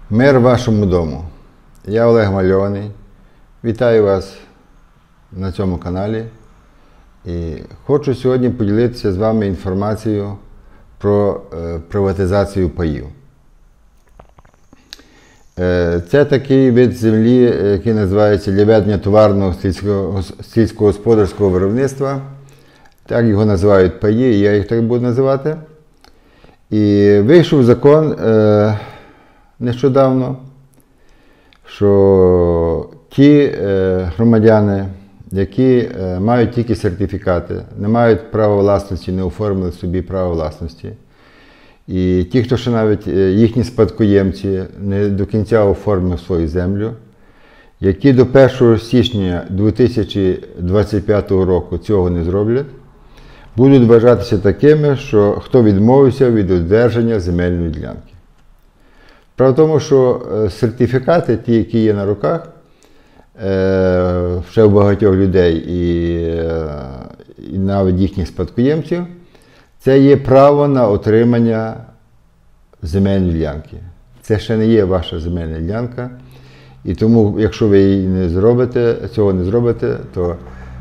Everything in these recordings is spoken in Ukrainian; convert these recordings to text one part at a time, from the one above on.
Мир вашому дому. Я Олег Мальований. Вітаю вас на цьому каналі. І хочу сьогодні поділитися з вами інформацією про приватизацію паїв. Це такий вид землі, який називається для ведення товарного сільськогосподарського виробництва. Так його називають паї, і я їх так буду називати. І вийшов закон нещодавно, що ті громадяни, які мають тільки сертифікати, не мають права власності, не оформили собі право власності, і ті, хто ще навіть їхні спадкоємці не до кінця оформив свою землю, які до 1 січня 2025 року цього не зроблять, будуть вважатися такими, що хто відмовився від одержання земельної ділянки. Справа в тому, що сертифікати, ті, які є на руках, ще у багатьох людей і навіть їхніх спадкоємців, це є право на отримання земельної ділянки. Це ще не є ваша земельна ділянка. І тому, якщо ви цього не зробите, то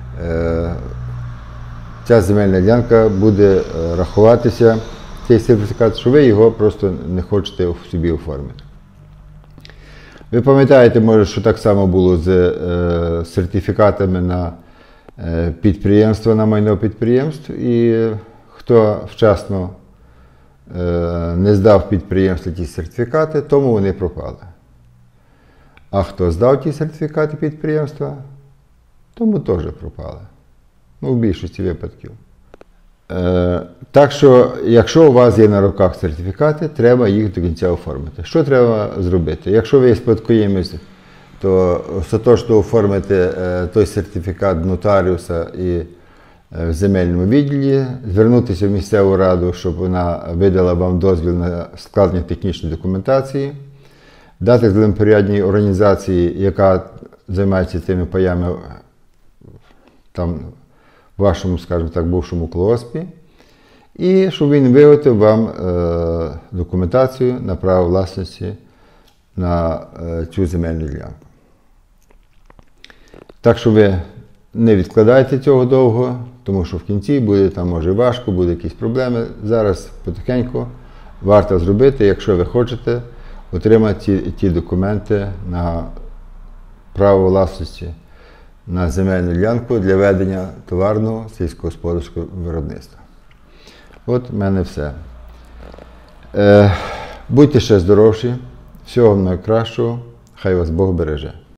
ця земельна ділянка буде рахуватися, цей сертифікат, що ви його просто не хочете в собі оформити. Ви пам'ятаєте, може, що так само було з сертифікатами на підприємства, на майно підприємств, і хто вчасно не здав підприємству ті сертифікати, тому вони пропали. А хто здав ті сертифікати підприємства, тому теж пропали. Ну, в більшості випадків. Так що, якщо у вас є на руках сертифікати, треба їх до кінця оформити. Що треба зробити? Якщо ви є спадкоємець, то остаточно оформити той сертифікат в нотаріуса і в земельному відділі, звернутися в місцеву раду, щоб вона видала вам дозвіл на складення технічної документації, дати землепорядній організації, яка займається цими паями, там, в вашому, скажімо так, бувшому колгоспі, і щоб він виготовив вам документацію на право власності на цю земельну ділянку. Так що ви не відкладайте цього довго, тому що в кінці буде там, може, важко, буде якісь проблеми. Зараз потихеньку варто зробити, якщо ви хочете отримати ті документи на право власності на земельну ділянку для ведення товарного сільськогосподарського виробництва. От в мене все. Будьте ще здоровші, всього вам найкращого, хай вас Бог береже.